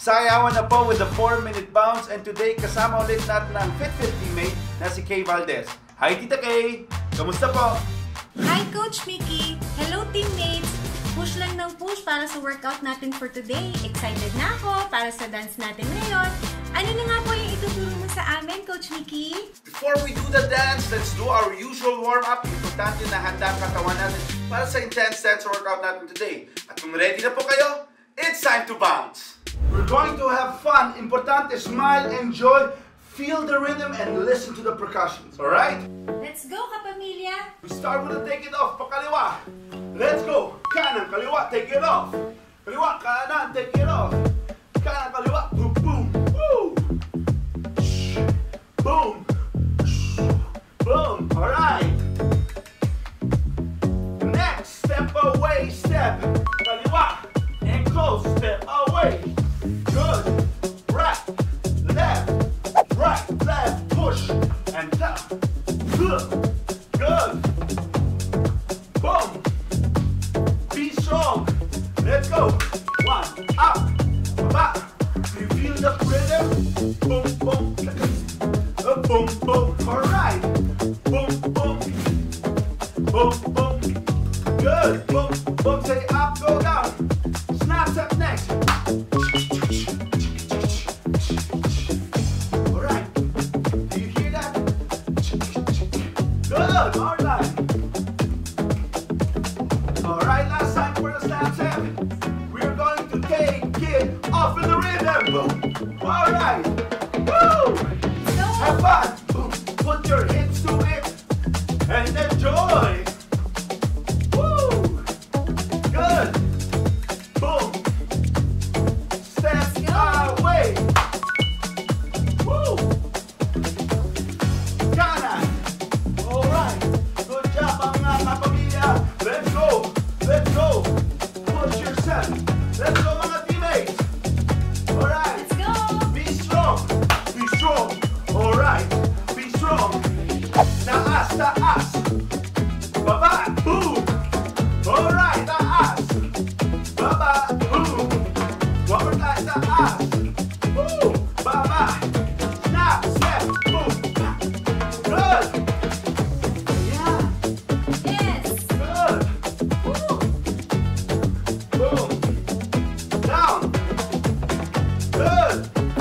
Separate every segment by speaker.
Speaker 1: Sayawan na po with the 4-minute bounce, and today kasama ulit natin ang Fit teammate na si Kay Valdez. Hi Tita Kay! Kamusta po?
Speaker 2: Hi Coach Mickey! Hello teammates! Push lang ng push para sa workout natin for today. Excited na ako para sa dance natin ngayon. Ano na nga po yung ituturo mo sa amin, Coach Mickey?
Speaker 1: Before we do the dance, let's do our usual warm-up. Importante na handa ang katawan natin para sa intense dance workout natin today. At kung ready na po kayo, it's time to bounce! We're going to have fun. Importante, smile, enjoy, feel the rhythm, and listen to the percussions, alright?
Speaker 2: Let's go, kapamilya!
Speaker 1: We start with the take it off, pakaliwa. Let's go! Kanan, kaliwa, take it off. Kaliwa, kanan, take it off. Kanan, kaliwa, boom, boom. Woo! Boom! Boom! Alright! Next, step away, step. Kaliwa, and close, step away. Good. Right, left, push, and down. Good. Good. Boom. Be strong. Let's go. One, up, back. You feel the rhythm? Boom, boom. Boom, boom. All right. Boom, boom. Boom, boom. Good. Boom, boom. Say up, go down. Snap, step next. All right. Do you hear that? Good. All right. All right. Last time for the snap step. We're going to take it off in the rhythm. Boom. All right. Woo! Have fun. Boom. Put your hips to it and enjoy. Woo! Good. Boom. Step away. Woo! Kanan. All right. Good job, mga kapamilya. Let's go. Let's go. Push yourself. Let's go, mga teammates. All right.
Speaker 2: Let's go!
Speaker 1: Be strong. Be strong. All right. Be strong. Taas, taas. Baba. Boom. All right. Taas. Baba. Boom. One more time. Taas. Boom. Baba. Snap. Step. Boom. Good. Yeah.
Speaker 2: Yes!
Speaker 1: Good.
Speaker 2: Woo!
Speaker 1: Boom. Down. Good.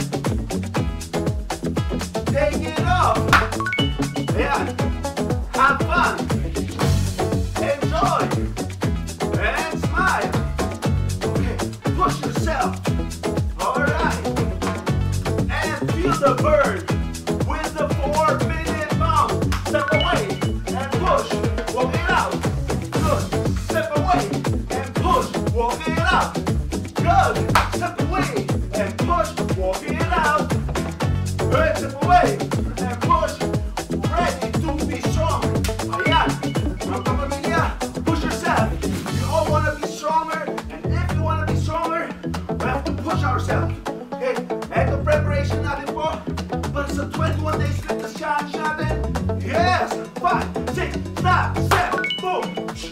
Speaker 1: Take it off. Yeah. Have fun. Enjoy. And smile. Okay. Push yourself. All right. And feel the burn with the 4-minute bounce. Step away and push. Walk it out. Good. Step away and push. Walk it out. Good. Step away and push. Walk it out. Good. Step away and push. Ready to be strong. Ayan. Mga kapamilya, push yourself. You all want to be stronger. And if you want to be stronger, we have to push ourselves. Okay? Ito preparation natin po. Para sa 21 days fitness challenge natin. Yes. 5, 6, snap, step, boom.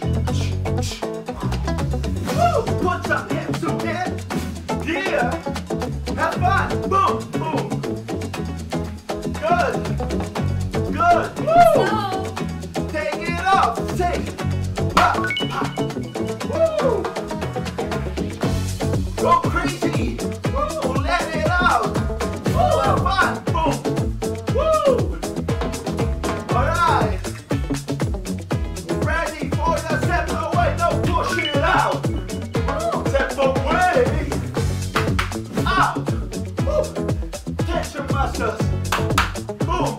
Speaker 1: Woo! Put some hips to it. Yeah. Have fun. Boom, boom. Good. Good. Woo!
Speaker 2: Go!
Speaker 1: Take it off. Take it. Pop, pop. Woo! Go crazy. Woo! Let it out. Woo! Have fun. Boom. Woo! All right. Ready for the step away. No, push it out. Woo! Step away. Out. Woo! Tense your muscles. Boom.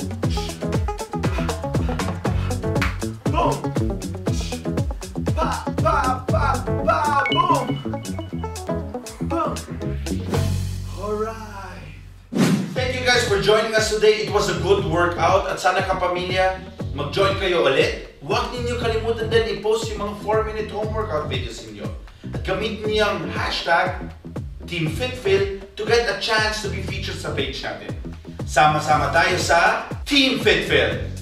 Speaker 1: Boom. Pa, pa, pa, pa, boom. Boom. All right. Thank you guys for joining us today. It was a good workout at sana kapamilya, mag-join kayo ulit. Huwag ninyo kalimutan din i-post yung mga 4-minute home workout videos ninyo. At gamitin niyo ang hashtag TeamFitFit to get a chance to be featured sa page natin. Sama-sama tayo sa Team FitFit!